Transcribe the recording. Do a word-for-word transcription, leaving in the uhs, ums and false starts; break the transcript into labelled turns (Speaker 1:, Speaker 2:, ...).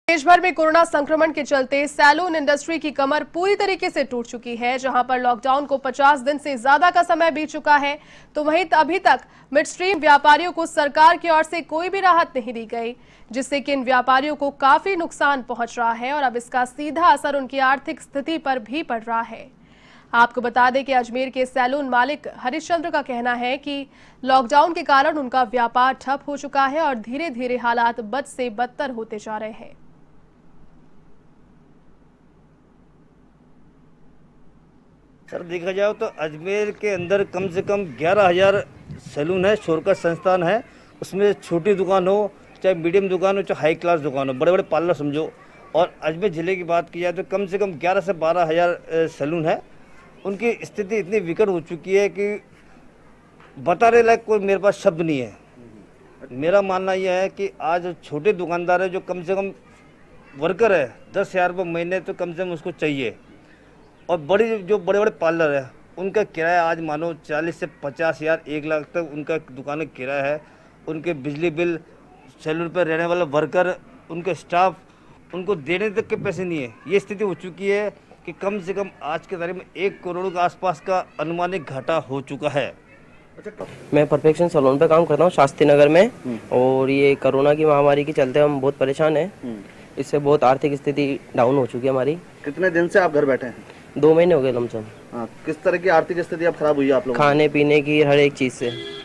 Speaker 1: देश भर में कोरोना संक्रमण के चलते सैलून इंडस्ट्री की कमर पूरी तरीके से टूट चुकी है। जहां पर लॉकडाउन को पचास दिन से ज्यादा का समय बीत चुका है, तो वहीं अभी तक मिड स्ट्रीम व्यापारियों को सरकार की ओर से कोई भी राहत नहीं दी गई, जिससे कि इन व्यापारियों को काफी नुकसान पहुंच रहा है और अब इसका सीधा असर उनकी आर्थिक स्थिति पर भी पड़ रहा है। आपको बता दें कि अजमेर के सैलून मालिक हरिश्चंद्र का कहना है कि लॉकडाउन के कारण उनका व्यापार ठप हो चुका है और धीरे धीरे हालात बद से बदतर होते जा रहे हैं।
Speaker 2: सर देखा जाए तो अजमेर के अंदर कम से कम ग्यारह हज़ार सैलून है, शोरका संस्थान है। उसमें छोटी दुकान हो चाहे मीडियम दुकान हो चाहे हाई क्लास दुकान हो, बड़े बड़े पार्लर समझो। और अजमेर ज़िले की बात की जाए तो कम से कम ग्यारह से बारह हज़ार सैलून है। उनकी स्थिति इतनी विकट हो चुकी है कि बताने लायक कोई मेरे पास शब्द नहीं है। मेरा मानना यह है कि आज छोटे दुकानदार है जो कम से कम वर्कर है, दस हज़ार रुपये महीने तो कम से कम उसको चाहिए। और बड़ी जो बड़े बड़े पार्लर है उनका किराया आज मानो चालीस से पचास हज़ार एक लाख तक उनका दुकान का किराया है। उनके बिजली बिल, सैलून पर रहने वाला वर्कर, उनके स्टाफ, उनको देने तक के पैसे नहीं है। ये स्थिति हो चुकी है कि कम से कम आज के तारीख में एक करोड़ के आसपास का अनुमानित घाटा हो चुका है।
Speaker 3: मैं परफेक्शन सैलून पे काम करता हूँ शास्त्री नगर में, और ये कोरोना की महामारी के चलते हम बहुत परेशान हैं। इससे बहुत आर्थिक स्थिति डाउन हो चुकी है हमारी।
Speaker 4: कितने दिन से आप घर बैठे हैं?
Speaker 3: दो महीने हो गए लमसम।
Speaker 4: हाँ, किस तरह की आर्थिक स्थिति अब खराब हुई है आप लोगों की?
Speaker 3: खाने पीने की हर एक चीज़ से।